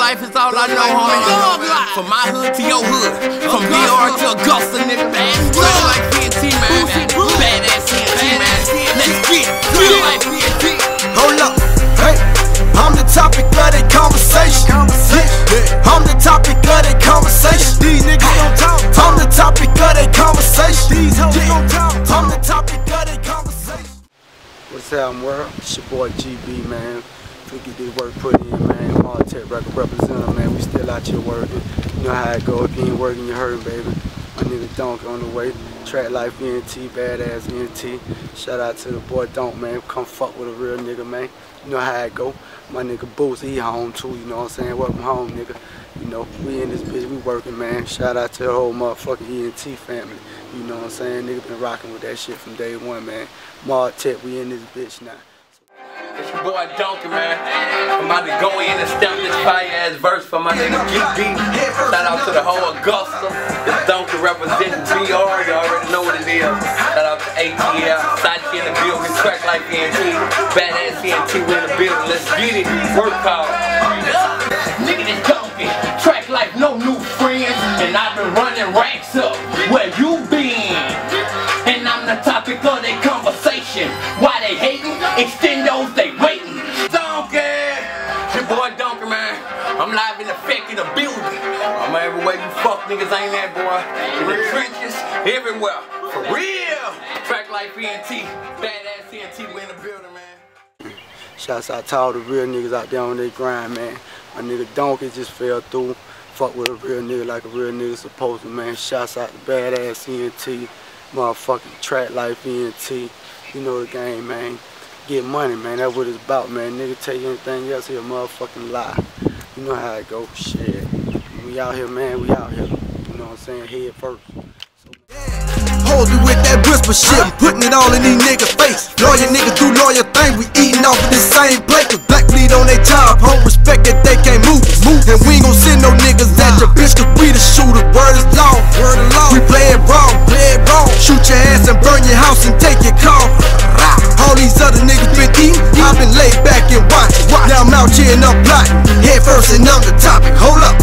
life is all I know, homie. From my hood to your hood, from DR to Augusta, nigga. Track like TNT, man. Badass TNT, man. Let's get real life TNT. Hold up, hey, I'm the topic of that conversation. I'm the topic of that conversation. These niggas don't talk. I'm the topic of that conversation. These hoes don't talk. I'm the topic of that conversation. What's happening, world? It's your boy GB, man. We get this work put in, man. Martech record representative, man. We still out here working. You know how it go. If you ain't working, you hurting, baby. My nigga Donk on the way. Track Life ENT, badass ENT. Shout out to the boy Donk, man. Come fuck with a real nigga, man. You know how it go. My nigga Boots, he home too, you know what I'm saying? Welcome home, nigga. You know, we in this bitch, we working, man. Shout out to the whole motherfucking ENT family. You know what I'm saying? Nigga been rocking with that shit from day one, man. Martech, we in this bitch now. It's your boy Donkey, man. I'm about to go in and stamp this fire-ass verse for my nigga GB. Shout out to the whole Augusta. This Donkey representing BR. You already know what it is. Shout out to ATL. Sidekick in the building. Track Life ENT. Badass ENT, we in the building. Let's get it. Work hard. Nigga, this Donkey. Track Life, no new friends. And I've been running racks up. Where you been? And I'm the topic of their conversation. Why they hating? Extendos, they waiting. Donkey! It's your boy Donkey, man. I'm live in effect in the building. I'm everywhere you fuck niggas ain't that, boy. In the trenches, everywhere. For real! Track Life ENT. Badass ENT, we in the building, man. Shouts out to all the real niggas out there on their grind, man. My nigga Donkey just fell through. Fuck with a real nigga like a real nigga supposed to, man. Shouts out to badass ENT. Motherfucking Track Life ENT. You know the game, man. Get money, man. That's what it's about, man. Nigga tell you anything else, he a motherfucking lie. You know how it go. Shit. We out here, man. We out here. You know what I'm saying? Head first. Hold you with that whisper shit, I'm putting it all in these niggas' face. Lawyer niggas do lawyer thing, we eating off of the same plate. Cause black bleed on they job, home respect that they can't move. And we ain't gon' send no niggas at your bitch, cause we the shooters. Word is law, we play it wrong, shoot your ass and burn your house and take your car. All these other niggas been eating, I've been laid back and watching. Now I'm out here and I'm plotting, head first and I'm the topic, hold up.